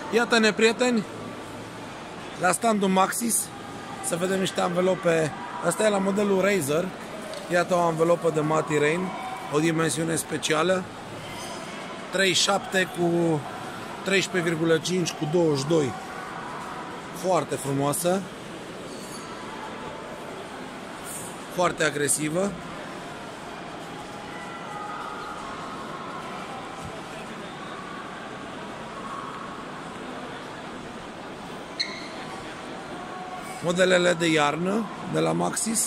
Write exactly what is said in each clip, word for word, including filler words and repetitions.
Iată-ne, prieteni, la standul Maxis, să vedem niște anvelope. Asta e la modelul Razer. Iată o anvelopă de Mati Rain, o dimensiune specială, treizeci și șapte cu treisprezece virgulă cinci cu douăzeci și doi. Foarte frumoasă, foarte agresivă. Modelele de iarnă de la Maxis.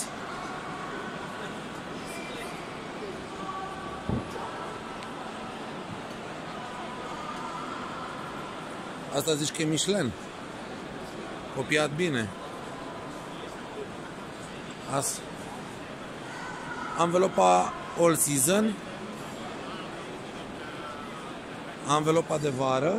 Asta zici că e Michelin. Copiat bine. Asta. Anvelopa All Season. Anvelopa de vară.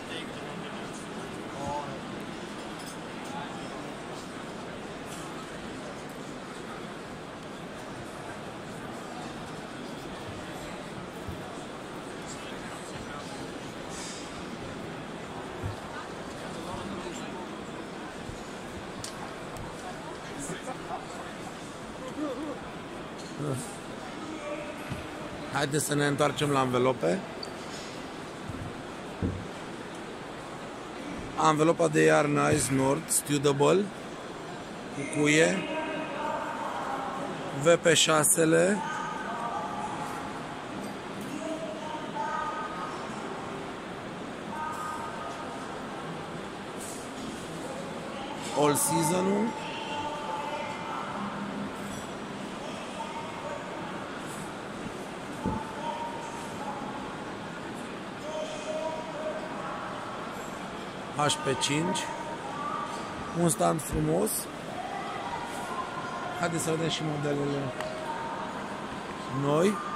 Haideți să ne întoarcem la anvelope. Anvelopa de iarnă Ice Nord Studable cu cuie, V P șase-le, All Season-ul, H P cinci, un stand frumos. Haideți să vedem și modelele noi.